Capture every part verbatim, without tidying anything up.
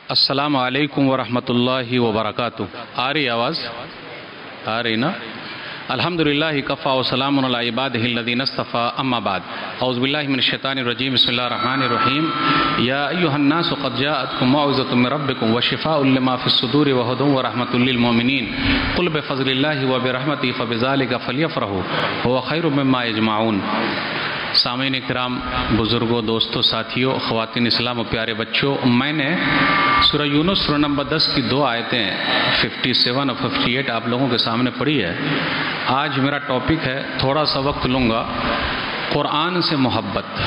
السلام علیکم ورحمۃ اللہ وبرکاتہ۔ آ رہی آواز؟ آ رہی نا؟ الحمدللہ کفا وسلام علی عبادہ الذین اصطفی، اما بعد، اعوذ باللہ من الشیطان الرجیم، بسم اللہ الرحمن الرحیم۔ یا ایھا الناس قد جاءتکم موعظۃ من ربکم وشفاء لما فی الصدور وہدی ورحمۃ للمؤمنین، قل بفضل اللہ وبرحمتہ فبذلک فلیفرحوا ھو خیر مما یجمعون۔ سامعین کرام، بزرگوں، دوستوں، ساتھیوں، خواتین اسلام و پیارے بچوں، میں نے سورہ یونس سورہ نمبر دس کی دو آیتیں ففٹی سیون اور ففٹی ایٹ آپ لوگوں کے سامنے پڑھی ہے۔ آج میرا ٹاپک ہے، تھوڑا سا وقت لوں گا، قرآن سے محبت۔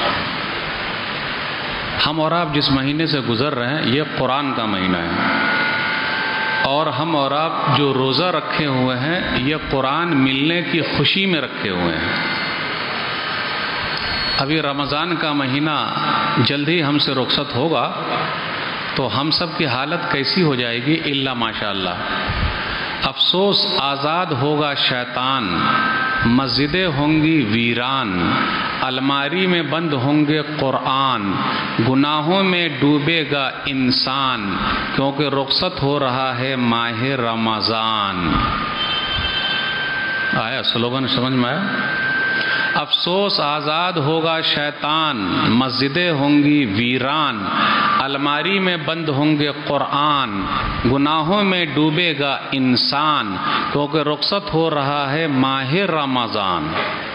ہم اور آپ جس مہینے سے گزر رہے ہیں یہ قرآن کا مہینہ ہے، اور ہم اور آپ جو روزہ رکھے ہوئے ہیں یہ قرآن ملنے کی خوشی میں رکھے ہوئے ہیں۔ ابھی رمضان کا مہینہ جلد ہی ہم سے رخصت ہوگا تو ہم سب کی حالت کیسی ہو جائے گی؟ الا ماشاءاللہ۔ افسوس، آزاد ہوگا شیطان، مسجدیں ہوں گی ویران، الماری میں بند ہوں گے قرآن، گناہوں میں ڈوبے گا انسان، کیونکہ رخصت ہو رہا ہے ماہ رمضان۔ آیا سلوگن سمجھ میں آیا؟ افسوس، آزاد ہوگا شیطان، مسجدیں ہوں گی ویران، الماری میں بند ہوں گے قرآن، گناہوں میں ڈوبے گا انسان، کیونکہ رخصت ہو رہا ہے ماہ رمضان۔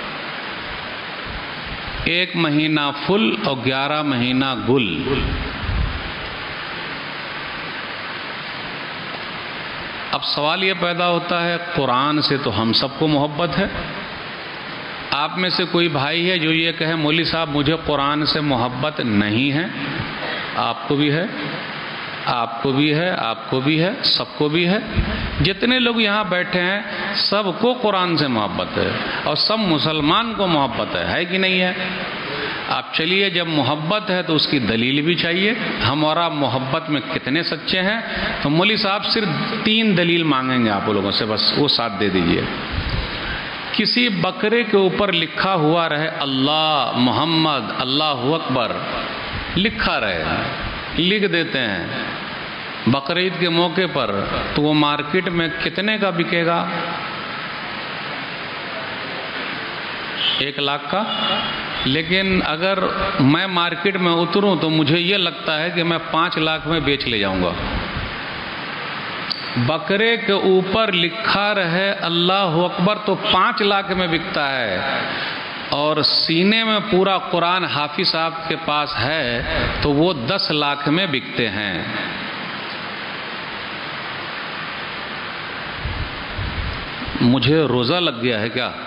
ایک مہینہ فل اور گیارہ مہینہ گل۔ اب سوال یہ پیدا ہوتا ہے، قرآن سے تو ہم سب کو محبت ہے، آپ میں سے کوئی بھائی ہے جو یہ کہے مولوی صاحب مجھے قرآن سے محبت نہیں ہے؟ آپ کو بھی ہے، آپ کو بھی ہے، آپ کو بھی ہے، سب کو بھی ہے۔ جتنے لوگ یہاں بیٹھے ہیں سب کو قرآن سے محبت ہے، اور سب مسلمان کو محبت ہے، ہے کہ نہیں ہے؟ آپ چلیے، جب محبت ہے تو اس کی دلیل بھی چاہیے۔ ہم اور آپ محبت میں کتنے سچے ہیں؟ تو مولوی صاحب صرف تین دلیل مانگیں گے آپ لوگوں سے، بس وہ ساتھ دے دیجئے۔ کسی بکرے کے اوپر لکھا ہوا رہے اللہ محمد اللہ اکبر، لکھا رہے، لکھ دیتے ہیں بقرعید کے موقع پر، تو وہ مارکیٹ میں کتنے کا بکے گا؟ ایک لاکھ کا۔ لیکن اگر میں مارکیٹ میں اتروں تو مجھے یہ لگتا ہے کہ میں پانچ لاکھ میں بیچ لے جاؤں گا۔ بکرے کے اوپر لکھا رہے اللہ اکبر تو پانچ لاکھ میں بکتا ہے، اور سینے میں پورا قرآن حافظ صاحب کے پاس ہے تو وہ دس لاکھ میں بکتے ہیں۔ مجھے روزہ لگ گیا ہے کیا؟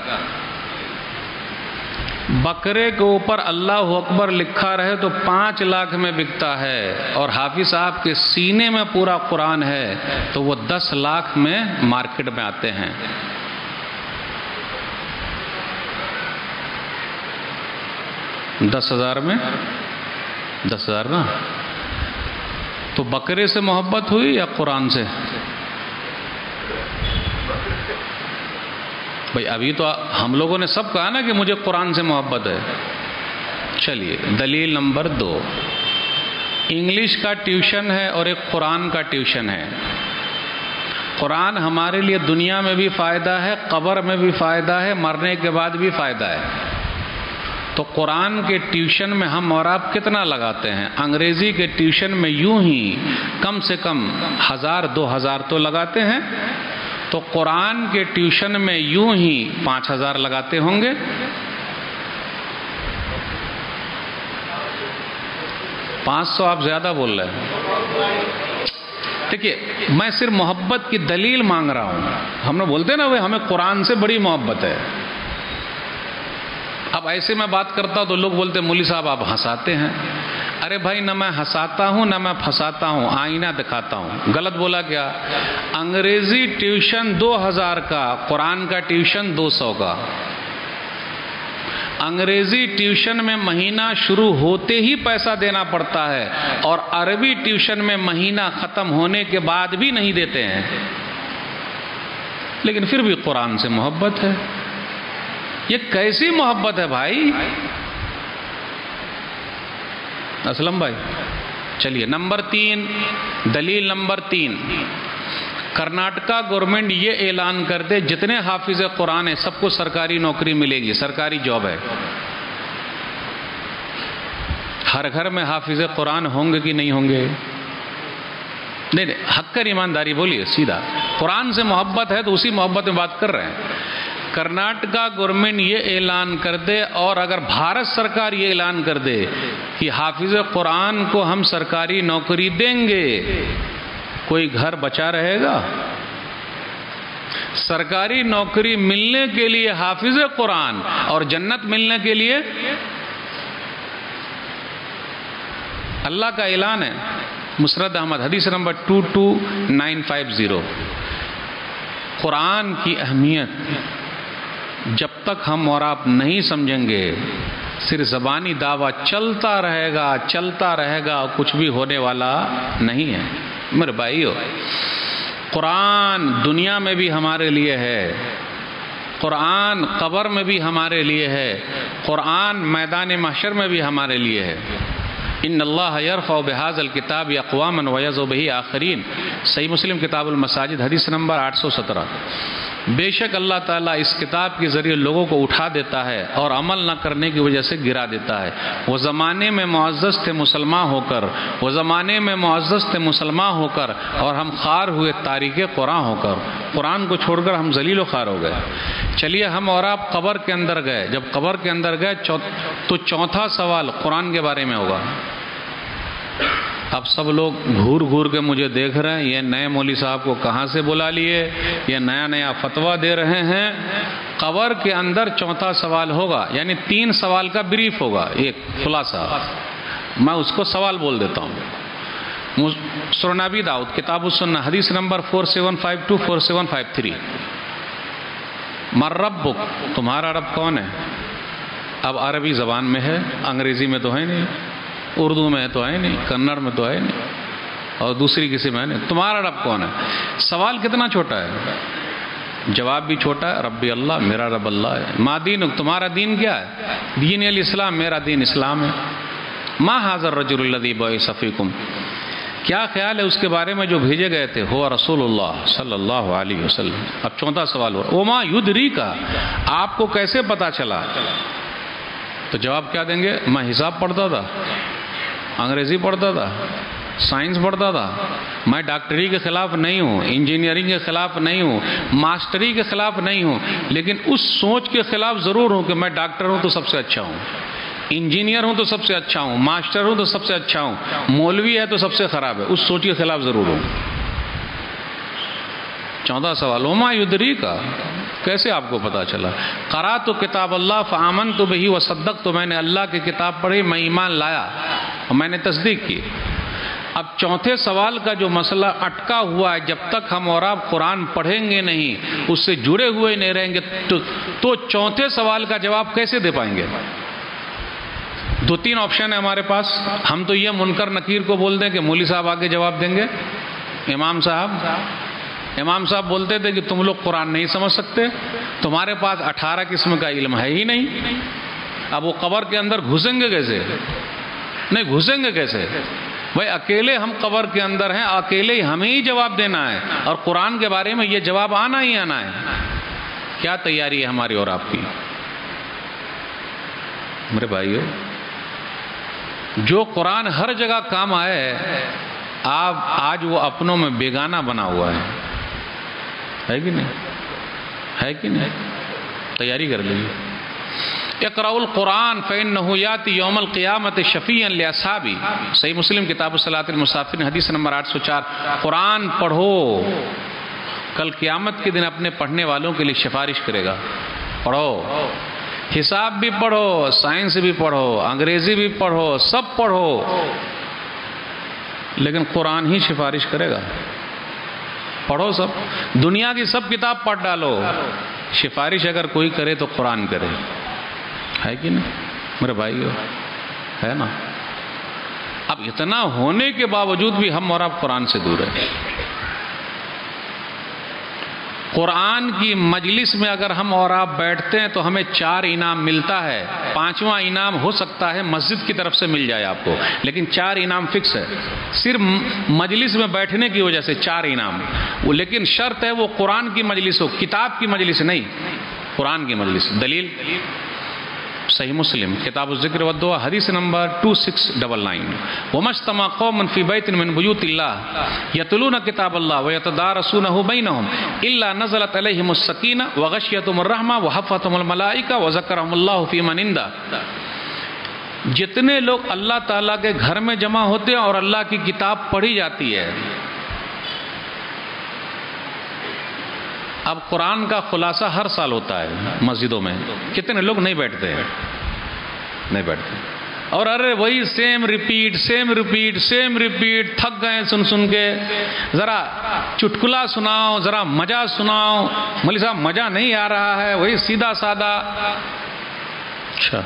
بکرے کے اوپر اللہ اکبر لکھا رہے تو پانچ لاکھ میں بکتا ہے، اور حافظ صاحب کے سینے میں پورا قرآن ہے تو وہ دس لاکھ میں مارکیٹ میں آتے ہیں۔ دس ہزار میں، دس ہزار نا؟ تو بکرے سے محبت ہوئی یا قرآن سے؟ بھئی ابھی تو ہم لوگوں نے سب کہا نا کہ مجھے قرآن سے محبت ہے۔ چلیے، دلیل نمبر دو، انگلش کا ٹیوشن ہے اور ایک قرآن کا ٹیوشن ہے۔ قرآن ہمارے لیے دنیا میں بھی فائدہ ہے، قبر میں بھی فائدہ ہے، مرنے کے بعد بھی فائدہ ہے۔ تو قرآن کے ٹیوشن میں ہم اور آپ کتنا لگاتے ہیں؟ انگریزی کے ٹیوشن میں یوں ہی کم سے کم ہزار دو ہزار تو لگاتے ہیں، تو قرآن کے ٹیوشن میں یوں ہی پانچ ہزار لگاتے ہوں گے۔ پانچ سو آپ زیادہ بول رہے ہیں۔ دیکھیے، میں صرف محبت کی دلیل مانگ رہا ہوں۔ ہم نے بولتے ہیں نا وہ ہمیں قرآن سے بڑی محبت ہے۔ اب ایسے میں بات کرتا ہوں تو لوگ بولتے ہیں مولوی صاحب آپ ہنساتے ہیں۔ ارے بھائی، نہ میں ہنساتا ہوں نہ میں پھنساتا ہوں، آئینہ دکھاتا ہوں۔ غلط بولا کیا؟ انگریزی ٹیوشن دو ہزار کا، قرآن کا ٹیوشن دو سو کا۔ انگریزی ٹیوشن میں مہینہ شروع ہوتے ہی پیسہ دینا پڑتا ہے، اور عربی ٹیوشن میں مہینہ ختم ہونے کے بعد بھی نہیں دیتے ہیں، لیکن پھر بھی قرآن سے محبت ہے۔ یہ کیسی محبت ہے بھائی؟ اسلم بھائی، چلیے نمبر تین، دلیل نمبر تین، کرناٹکا گورنمنٹ یہ اعلان کر دے جتنے حافظ قرآن ہیں سب کو سرکاری نوکری ملے گی، سرکاری جاب ہے۔ ہر گھر میں حافظ قرآن ہوں گے کہ نہیں ہوں گے؟ نہیں نہیں، حق کر ایمانداری بولیے سیدھا، قرآن سے محبت ہے تو اسی محبت میں بات کر رہے ہیں۔ کرناٹکا گورنمنٹ یہ اعلان کر دے اور اگر بھارت سرکار یہ اعلان کر دے کہ حافظ قرآن کو ہم سرکاری نوکری دیں گے، کوئی گھر بچا رہے گا؟ سرکاری نوکری ملنے کے لیے حافظ قرآن اور جنت ملنے کے لیے اللہ کا اعلان ہے۔ مسرد احمد حدیث number two two nine five zero. Quran کی اہمیت جب تک ہم اور آپ نہیں سمجھیں گے، صرف زبانی دعویٰ چلتا رہے گا چلتا رہے گا، کچھ بھی ہونے والا نہیں ہے۔ میرے بھائیو، قرآن دنیا میں بھی ہمارے لیے ہے، قرآن قبر میں بھی ہمارے لیے ہے، قرآن میدان محشر میں بھی ہمارے لیے ہے۔ ان اللہ یرفع بہذا الکتاب اقواما ویضع بہ آخرین، صحیح مسلم کتاب المساجد حدیث نمبر آٹھ سو سترہ۔ بے شک اللہ تعالیٰ اس کتاب کے ذریعے لوگوں کو اٹھا دیتا ہے اور عمل نہ کرنے کی وجہ سے گرا دیتا ہے۔ وہ زمانے میں معزز تھے مسلمان ہو کر، وہ زمانے میں معزز تھے مسلمان ہو کر، اور ہم خوار ہوئے تاریک قرآن ہو کر، قرآن کو چھوڑ کر ہم ذلیل و خوار ہو گئے۔ چلیے ہم اور آپ قبر کے اندر گئے، جب قبر کے اندر گئے تو چوتھا سوال قرآن کے بارے میں ہوگا۔ اب سب لوگ گھور گھور کے مجھے دیکھ رہے ہیں، یہ نئے مولوی صاحب کو کہاں سے بلا لیے، یہ نیا نیا فتویٰ دے رہے ہیں۔ قبر کے اندر چوتھا سوال ہوگا، یعنی تین سوال کا بریف ہوگا، ایک خلاصہ، میں اس کو سوال بول دیتا ہوں۔ سنن ابی داؤد کتاب السنہ حدیث number four seven five two four seven five three. من ربک، تمہارا رب کون ہے؟ اب عربی زبان میں ہے، انگریزی میں تو ہے نہیں، اردو میں تو ہے نہیں، کنڑ میں تو ہے نہیں، اور دوسری کسی میں ہے نہیں۔ تمہارا رب کون ہے؟ سوال کتنا چھوٹا ہے، جواب بھی چھوٹا ہے، ربی اللہ، میرا رب اللہ ہے۔ ما دینک، تمہارا دین کیا ہے؟ دین الاسلام، میرا دین اسلام ہے۔ ما ھذا الرجل الذی بعث فیکم، کیا خیال ہے اس کے بارے میں جو بھیجے گئے تھے؟ ہوا رسول اللہ صلی اللہ علیہ وسلم۔ اب چوتھا سوال ہوا، وما یدریک، آپ کو کیسے پتا چلا؟ تو جواب کیا دیں گے؟ میں حساب پڑھتا تھا، انگریزی پڑھتا تھا، سائنس پڑھتا تھا، میں ڈاکٹری کے خلاف نہیں ہوں، انجینئرنگ کے خلاف نہیں ہوں، ماسٹری کے خلاف نہیں ہوں، لیکن اس سوچ کے خلاف ضرور ہوں کہ میں ڈاکٹر ہوں تو سب سے اچھا ہوں، انجینئر ہوں تو سب سے اچھا ہوں، ماسٹر ہوں تو سب سے اچھا ہوں، مولوی ہے تو سب سے خراب ہے، اس سوچ کے خلاف ضرور ہوں۔ چودہ سوال، وما یدریک، کیسے آپ کو پتا چلا؟ قرأت کتاب اللہ فآمنت بہ وصدقت، تو میں نے اللہ کی کتاب پڑھی، میں ایمان لایا اور میں نے تصدیق کی۔ اب چوتھے سوال کا جو مسئلہ اٹکا ہوا ہے، جب تک ہم اور آپ قرآن پڑھیں گے نہیں، اس سے جڑے ہوئے نہیں رہیں گے، تو, تو چوتھے سوال کا جواب کیسے دے پائیں گے؟ دو تین آپشن ہے ہمارے پاس، ہم تو یہ منکر نکیر کو بول دیں کہ مولوی صاحب آگے جواب دیں گے، امام صاحب امام صاحب بولتے تھے کہ تم لوگ قرآن نہیں سمجھ سکتے، تمہارے پاس اٹھارہ قسم کا علم ہے ہی نہیں، اب وہ قبر کے اندر گھسیں گے کیسے؟ نہیں گھسیں گے کیسے؟ بھائی اکیلے ہم قبر کے اندر ہیں، اکیلے ہی ہمیں ہی جواب دینا ہے، اور قرآن کے بارے میں یہ جواب آنا ہی آنا ہے۔ کیا تیاری ہے ہماری اور آپ کی؟ میرے بھائیو، جو قرآن ہر جگہ کام آئے، آپ آج وہ اپنوں میں بیگانہ بنا ہوا ہے، ہے کہ نہیں؟ ہے کہ نہیں؟ تیاری کر لیجیے۔ اقرأوا القرآن فإنه یأتی یوم القیامت شفیعا لأصحابہ، صحیح مسلم کتاب صلاۃ المسافرین حدیث نمبر آٹھ سو چار۔ قرآن پڑھو، کل قیامت کے دن اپنے پڑھنے والوں کے لیے سفارش کرے گا۔ پڑھو، حساب بھی پڑھو، سائنس بھی پڑھو، انگریزی بھی پڑھو، سب پڑھو، لیکن قرآن ہی سفارش کرے گا۔ پڑھو سب، دنیا کی سب کتاب پڑھ ڈالو، سفارش اگر کوئی کرے تو قرآن کرے، ہے کہ نہیں میرے بھائیو؟ ہے نا؟ اب اتنا ہونے کے باوجود بھی ہم اور آپ قرآن سے دور ہیں۔ قرآن کی مجلس میں اگر ہم اور آپ بیٹھتے ہیں تو ہمیں چار انعام ملتا ہے. پانچواں انعام ہو سکتا ہے مسجد کی طرف سے مل جائے آپ کو، لیکن چار انعام فکس ہے. صرف مجلس میں بیٹھنے کی وجہ سے چار انعام، لیکن شرط ہے وہ قرآن کی مجلس ہو، کتاب کی مجلس نہیں، قرآن کی مجلس. دلیل صحیح مسلم کتاب الذکر والدعا حدیث نمبر دو ہزار چھ سو ننانوے. وَمَا اجْتَمَعَ قَوْمٌ فِي بَيْتٍ مِّن بُيُوتِ اللَّهِ يَتْلُونَ كِتَابَ اللَّهِ وَيَتَدَارَسُونَهُ بَيْنَهُمْ إِلَّا نَزَلَتْ عَلَيْهِمُ السَّكِينَةُ وَغَشِيَتْهُمُ الرَّحْمَةُ وَحَفَّتْهُمُ الْمَلَائِكَةُ وَذَكَرَهُمُ اللَّهُ فِي مَنْ عِندَهُ. جتنے لوگ اللہ تعالیٰ کے گھر میں جمع ہوتے ہیں اور اللہ کی کتاب پڑھی جاتی ہے. اب قرآن کا خلاصہ ہر سال ہوتا ہے مسجدوں میں، کتنے لوگ نہیں بیٹھتے ہیں، نہیں بیٹھتے، اور ارے وہی same repeat same repeat same repeat تھک گئے سن سن کے. ذرا چٹکلا سناؤ، ذرا مزہ سناؤ. مولوی صاحب مزہ نہیں آ رہا ہے، وہی سیدھا سادہ. اچھا،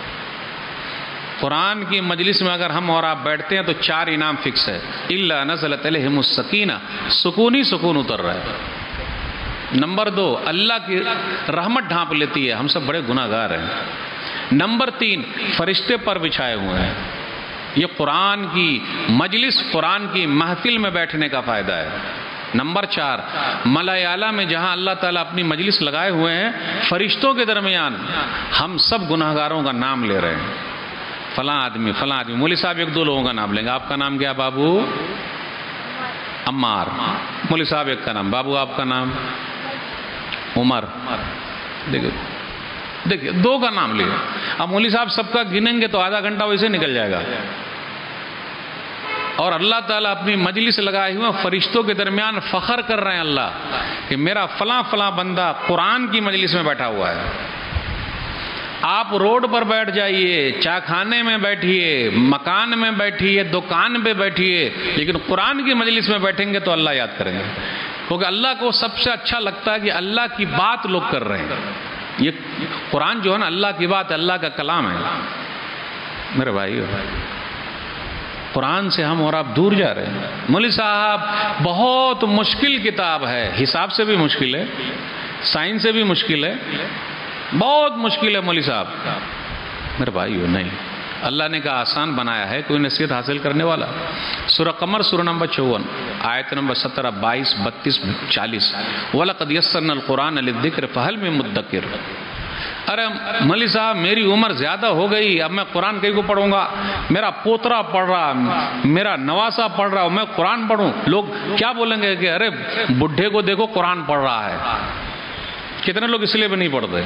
قرآن کی مجلس میں اگر ہم اور آپ بیٹھتے ہیں تو چار انعام فکس ہے. الا نزلت علیہم السکینہ، سکون ہی سکون اتر رہا ہے. نمبر دو، اللہ کی رحمت ڈھانپ لیتی ہے، ہم سب بڑے گناہ گار ہیں. نمبر تین، فرشتے پر بچھائے ہوئے ہیں. یہ قرآن کی مجلس، قرآن کی محفل میں بیٹھنے کا فائدہ ہے. نمبر چار، ملائے اعلیٰ میں جہاں اللہ تعالیٰ اپنی مجلس لگائے ہوئے ہیں، فرشتوں کے درمیان ہم سب گناہ گاروں کا نام لے رہے ہیں. فلاں آدمی فلاں آدمی. مولوی صاحب ایک دو لوگوں کا نام لیں گے. آپ کا نام کیا بابو؟ عمار. مولوی صاحب ایک کا نام. بابو آپ کا نام؟ عمر. دیکھیں دیکھیں دو کا نام لیا. اب مولوی صاحب سب کا گنیں گے تو آدھا گھنٹہ ویسے نکل جائے گا. اور اللہ تعالیٰ اپنی مجلس لگائے ہوئے فرشتوں کے درمیان فخر کر رہے ہیں اللہ کہ میرا فلاں فلاں بندہ قرآن کی مجلس میں بیٹھا ہوا ہے. آپ روڈ پر بیٹھ جائیے، چائے خانے میں بیٹھیے، مکان میں بیٹھیے، دکان پہ بیٹھیے، لیکن قرآن کی مجلس میں بیٹھیں گے تو اللہ یاد کریں گے. کیونکہ اللہ کو سب سے اچھا لگتا ہے کہ اللہ کی بات لوگ کر رہے ہیں. یہ قرآن جو ہے نا اللہ کی بات، اللہ کا کلام ہے. میرے بھائی، قرآن سے ہم اور آپ دور جا رہے ہیں. مولوی صاحب بہت مشکل کتاب ہے، حساب سے بھی مشکل ہے، سائنس سے بھی مشکل ہے، بہت مشکل ہے مولوی صاحب. میرے بھائی نہیں، اللہ نے کہا آسان بنایا ہے. کوئی نصیحت حاصل کرنے والا؟ سورہ قمر سورہ نمبر چون آیت نمبر سترہ بائیس بتیس چالیس. وَلَقَدْ يَسَّرْنَا الْقُرْآنَ لِلذِّكْرِ فَهَلْ مِن مُدَّكِرٍ. ارے مولوی صاحب میری عمر زیادہ ہو گئی، اب میں قرآن کہیں کو پڑھوں گا؟ میرا پوترا پڑھ رہا، میرا نواسا پڑھ رہا، میں قرآن پڑھوں؟ لوگ کیا بولیں گے کہ ارے بڈھے کو دیکھو قرآن پڑھ رہا ہے. کتنے لوگ اس لیے بھی نہیں پڑھتے؟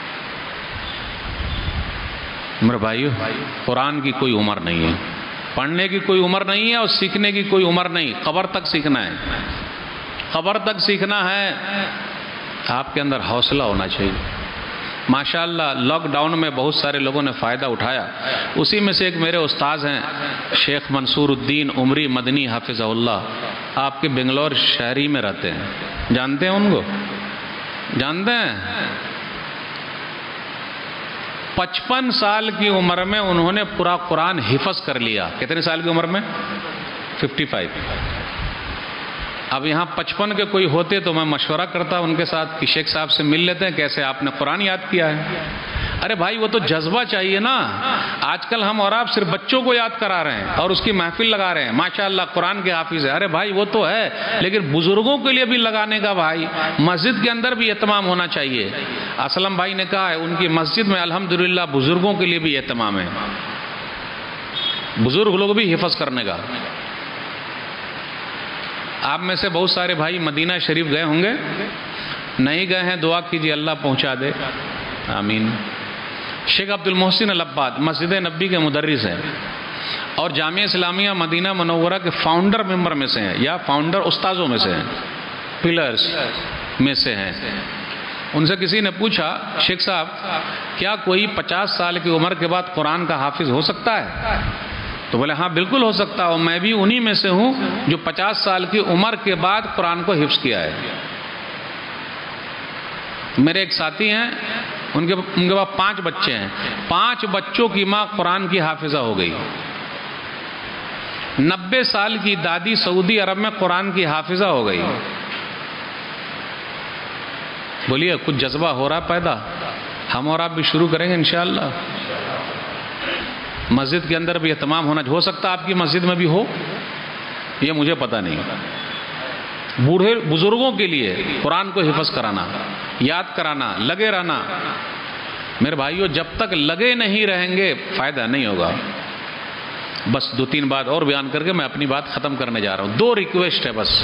میرے بھائیو، قرآن کی کوئی عمر نہیں ہے، پڑھنے کی کوئی عمر نہیں ہے، اور سیکھنے کی کوئی عمر نہیں. قبر تک سیکھنا ہے، قبر تک سیکھنا ہے. آپ کے اندر حوصلہ ہونا چاہیے. ماشاءاللہ لاک ڈاؤن میں بہت سارے لوگوں نے فائدہ اٹھایا. اسی میں سے ایک میرے استاذ ہیں شیخ منصور الدین عمری مدنی حافظہ اللہ. آپ کے بنگلور شہری میں رہتے ہیں، جانتے ہیں ان کو؟ جانتے ہیں؟ پچپن سال کی عمر میں انہوں نے پورا قرآن حفظ کر لیا. کتنے سال کی عمر میں؟ Fifty five. اب یہاں پچپن کے کوئی ہوتے تو میں مشورہ کرتا ان کے ساتھ کہ شیخ صاحب سے مل لیتے ہیں، کیسے آپ نے قرآن یاد کیا ہے. ارے بھائی وہ تو جذبہ چاہیے نا. آج کل ہم اور آپ صرف بچوں کو یاد کرا رہے ہیں اور اس کی محفل لگا رہے ہیں، ماشاءاللہ قرآن کے حافظ ہے. ارے بھائی وہ تو ہے، لیکن بزرگوں کے لیے بھی لگانے کا بھائی، مسجد کے اندر بھی اہتمام ہونا چاہیے. اسلم بھائی نے کہا ہے ان کی مسجد میں الحمدللہ بزرگوں کے لیے بھی اہتمام ہے، بزرگ لوگ بھی حفظ کرنے کا. آپ میں سے بہت سارے بھائی مدینہ شریف گئے ہوں گے، نہیں گئے ہیں دعا کیجیے اللہ پہنچا دے، آمین. شیخ عبد المحسن العباد مسجد نبی کے مدرس ہیں اور جامعہ اسلامیہ مدینہ منورہ کے فاؤنڈر ممبر میں سے ہیں، یا فاؤنڈر استاذوں میں سے ہیں، پلرز میں سے ہیں. ان سے کسی نے پوچھا شیخ صاحب کیا کوئی پچاس سال کی عمر کے بعد قرآن کا حافظ ہو سکتا ہے؟ تو بولے ہاں بالکل ہو سکتا ہے، میں بھی انہی میں سے ہوں جو پچاس سال کی عمر کے بعد قرآن کو حفظ کیا ہے. میرے ایک ساتھی ہیں، ان کے ان کے پاس پانچ بچے ہیں، پانچ بچوں کی ماں قرآن کی حافظہ ہو گئی. نبے سال کی دادی سعودی عرب میں قرآن کی حافظہ ہو گئی. بولیے کچھ جذبہ ہو رہا پیدا؟ ہم اور آپ بھی شروع کریں گے انشاءاللہ. مسجد کے اندر بھی اہتمام ہونا، ہو سکتا ہے آپ کی مسجد میں بھی ہو، یہ مجھے پتہ نہیں. بوڑھے بزرگوں کے لیے قرآن کو حفظ کرانا، یاد کرانا، لگے رہنا. میرے بھائیوں جب تک لگے نہیں رہیں گے فائدہ نہیں ہوگا. بس دو تین بات اور بیان کر کے میں اپنی بات ختم کرنے جا رہا ہوں. دو ریکویسٹ ہے بس.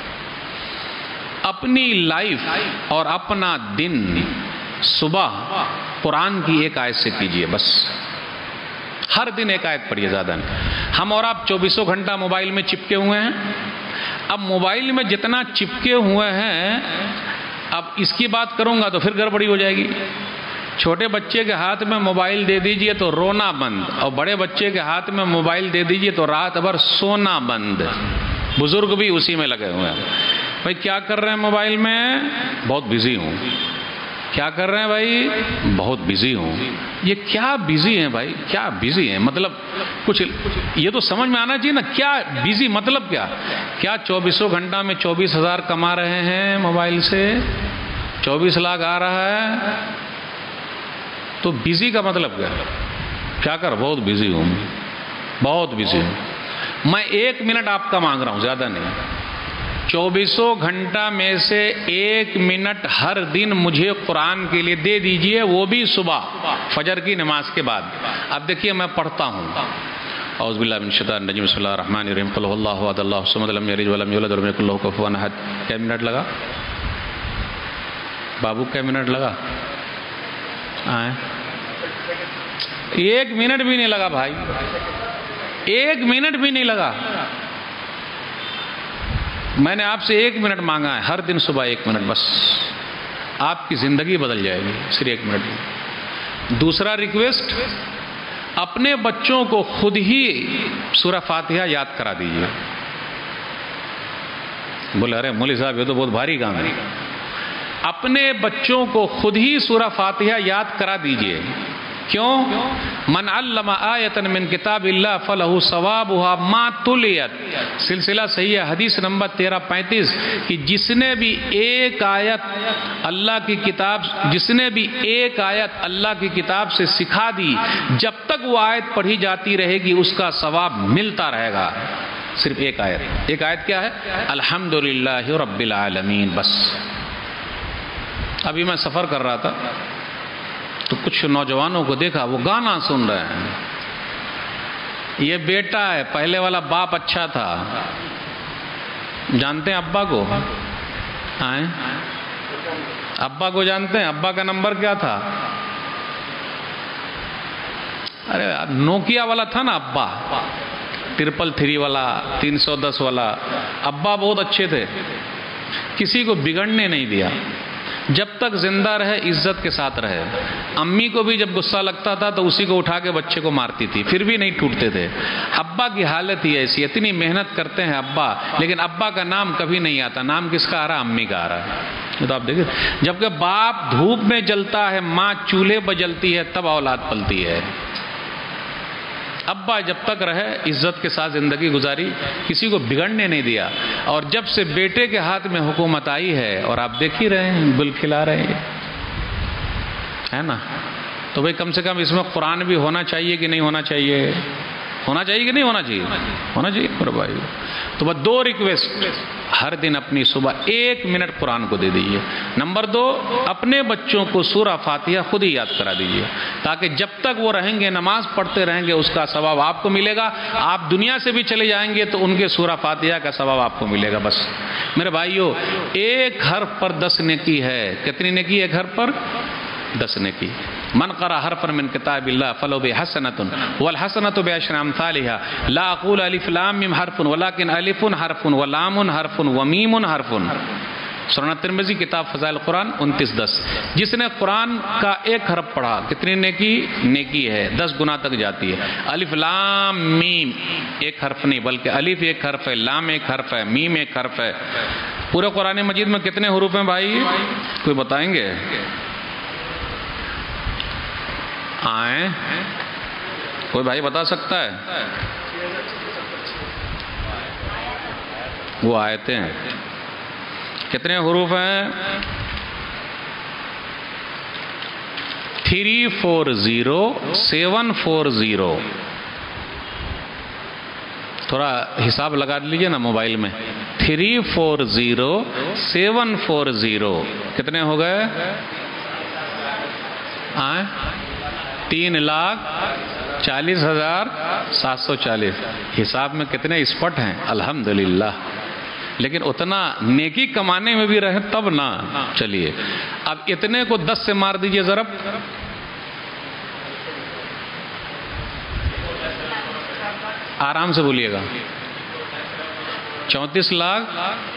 اپنی لائف اور اپنا دن صبح قرآن کی ایک آیت سے کیجئے. بس ہر دن ایک آیت پڑھیے، زیادہ نہیں. ہم اور آپ چوبیسوں گھنٹہ موبائل میں چپکے ہوئے ہیں. اب موبائل میں جتنا چپکے ہوئے ہیں، اب اس کی بات کروں گا تو پھر گڑبڑی ہو جائے گی. چھوٹے بچے کے ہاتھ میں موبائل دے دیجئے تو رونا بند، اور بڑے بچے کے ہاتھ میں موبائل دے دیجئے تو رات بھر سونا بند. بزرگ بھی اسی میں لگے ہوئے ہیں. بھائی کیا کر رہے ہیں موبائل میں؟ بہت بزی ہوں. کیا کر رہے ہیں بھائی؟ بہت بزی ہوں. یہ کیا بزی ہیں بھائی؟ کیا بزی ہیں مطلب کچھ یہ تو سمجھ میں آنا چاہیے نا. کیا بزی مطلب کیا؟ کیا چوبیسوں گھنٹہ میں چوبیس ہزار کما رہے ہیں موبائل سے؟ چوبیس لاکھ آ رہا ہے تو بزی کا مطلب کیا؟ کیا کر بہت بزی ہوں، بہت بزی ہوں. میں ایک منٹ آپ کا مانگ رہا ہوں، زیادہ نہیں. چوبیسوں گھنٹہ میں سے ایک منٹ ہر دن مجھے قرآن کے لیے دے دیجئے، وہ بھی صبح فجر کی نماز کے بعد. اب دیکھیے میں پڑھتا ہوں. اعوذ باللہ من الشیطان الرجیم، بسم اللہ الرحمن الرحیم، قل هو اللہ احد اللہ الصمد لم یلد ولم یولد ولم یکن له کفوا احد. کیا منٹ لگا بابو؟ کیا منٹ لگا؟ آئیں ایک منٹ بھی نہیں لگا بھائی، ایک منٹ بھی نہیں لگا. میں نے آپ سے ایک منٹ مانگا ہے، ہر دن صبح ایک منٹ. بس آپ کی زندگی بدل جائے گی صرف ایک منٹ میں. دوسرا ریکویسٹ، اپنے بچوں کو خود ہی سورہ فاتحہ یاد کرا دیجئے. بولے ارے مولوی صاحب یہ تو بہت بھاری کام ہے. اپنے بچوں کو خود ہی سورہ فاتحہ یاد کرا دیجئے. کیوں؟ من علم آیتا من کتاب اللہ فلہ ثوابها ما تلیت. سلسلہ صحیح حدیث نمبر تیرہ پینتیس کہ جس نے بھی ایک آیت اللہ کی کتاب جس نے بھی ایک آیت اللہ کی کتاب سے سکھا دی، جب تک وہ آیت پڑھی جاتی رہے گی اس کا ثواب ملتا رہے گا. صرف ایک آیت. ایک آیت کیا ہے؟ الحمدللہ رب العالمین. بس ابھی میں سفر کر رہا تھا تو کچھ نوجوانوں کو دیکھا وہ گانا سن رہے ہیں. یہ بیٹا ہے، پہلے والا باپ اچھا تھا. جانتے ہیں ابا کو؟ آئیں ابا کو جانتے ہیں؟ ابا کا نمبر کیا تھا؟ ارے نوکیا والا تھا نا ابا، ٹرپل تھری والا، تین سو دس والا. ابا بہت اچھے تھے، کسی کو بگڑنے نہیں دیا. جب تک زندہ رہے عزت کے ساتھ رہے. امی کو بھی جب غصہ لگتا تھا تو اسی کو اٹھا کے بچے کو مارتی تھی، پھر بھی نہیں ٹوٹتے تھے. ابا کی حالت ہی ایسی، اتنی محنت کرتے ہیں ابا، لیکن ابا کا نام کبھی نہیں آتا. نام کس کا آ رہا؟ امی کا آ رہا ہے. تو آپ دیکھیں، جبکہ باپ دھوپ میں جلتا ہے، ماں چولہے پر جلتی ہے، تب اولاد پلتی ہے. ابا جب تک رہے عزت کے ساتھ زندگی گزاری، کسی کو بگڑنے نہیں دیا. اور جب سے بیٹے کے ہاتھ میں حکومت آئی ہے اور آپ دیکھ ہی رہے ہیں گل کھلا رہے ہیں، ہے نا؟ تو بھئی کم سے کم اس میں قرآن بھی ہونا چاہیے کہ نہیں ہونا چاہیے؟ ہونا چاہیے کہ نہیں ہونا چاہیے؟ ہونا چاہیے میرے بھائی. تو بس دو ریکویسٹ، ہر دن اپنی صبح ایک منٹ قرآن کو دے دیجئے. نمبر دو، اپنے بچوں کو سورہ فاتحہ خود ہی یاد کرا دیجئے، تاکہ جب تک وہ رہیں گے نماز پڑھتے رہیں گے اس کا ثواب آپ کو ملے گا. آپ دنیا سے بھی چلے جائیں گے تو ان کے سورہ فاتحہ کا ثواب آپ کو ملے گا. بس میرے بھائیو، ایک حرف پر دس نیکی ہے. کتنی نیکی ہے ایک حرف پر؟ دس نیکی. من قرأ حرفا من کتاب اللہ فلو بحسنۃ والحسنۃ بعشر امثالها لا اقول الف لام میم حرف ولكن الف حرف ولام حرف ومیم حرف. سنن ترمذی کتاب فضائل قرآن انتیس دس. جس نے قرآن کا ایک حرف پڑھا کتنی نیکی؟ نیکی ہے، دس گنا تک جاتی ہے. الف لام میم ایک حرف نہیں بلکہ الف ایک حرف ہے، لام ایک حرف ہے، میم ایک حرف ہے. پورے قرآن مجید میں کتنے حروف ہیں بھائی؟ کوئی بتائیں گے؟ آئیں کوئی بھائی بتا سکتا ہے؟ وہ آیتیں ہیں کتنے حروف ہیں؟ Three four zero seven four zero. تھوڑا حساب لگا لیجئے نا موبائل میں. Three four zero seven four zero کتنے ہو گئے؟ آئیں تین لاکھ چالیس ہزار سات سو چالیس. حساب میں کتنے اسپٹ ہیں الحمدللہ. لیکن اتنا نیکی کمانے میں بھی رہے تب نہ. چلیے اب اتنے کو دس سے مار دیجئے ضرب. آرام سے بولیے گا. چونتیس لاکھ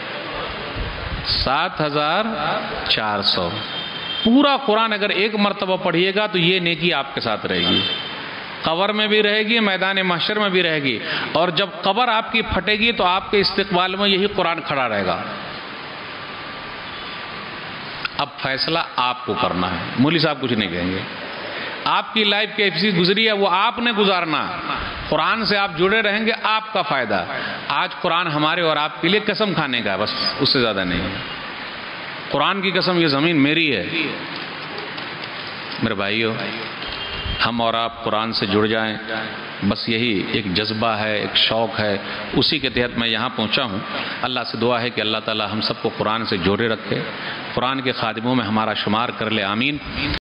سات ہزار چار سو. پورا قرآن اگر ایک مرتبہ پڑھیے گا تو یہ نیکی آپ کے ساتھ رہے گی. قبر میں بھی رہے گی, میدان محشر میں بھی رہے گی, اور جب قبر آپ کی پھٹے گی تو آپ کے استقبال میں یہی قرآن کھڑا رہے گا. اب فیصلہ آپ کو کرنا ہے, مولوی صاحب کچھ نہیں کہیں گے. آپ کی لائف کیسی گزری ہے وہ آپ نے گزارنا. قرآن سے آپ جڑے رہیں گے, آپ کا فائدہ. آج قرآن ہمارے اور آپ کے لیے قسم کھانے کا ہے, بس اس سے زیادہ نہیں ہے. قرآن کی قسم یہ زمین میری ہے. میرے بھائیو, ہم اور آپ قرآن سے جڑ جائیں, بس یہی ایک جذبہ ہے, ایک شوق ہے, اسی کے تحت میں یہاں پہنچا ہوں. اللہ سے دعا ہے کہ اللہ تعالی ہم سب کو قرآن سے جوڑے رکھے, قرآن کے خادموں میں ہمارا شمار کر لے. آمین.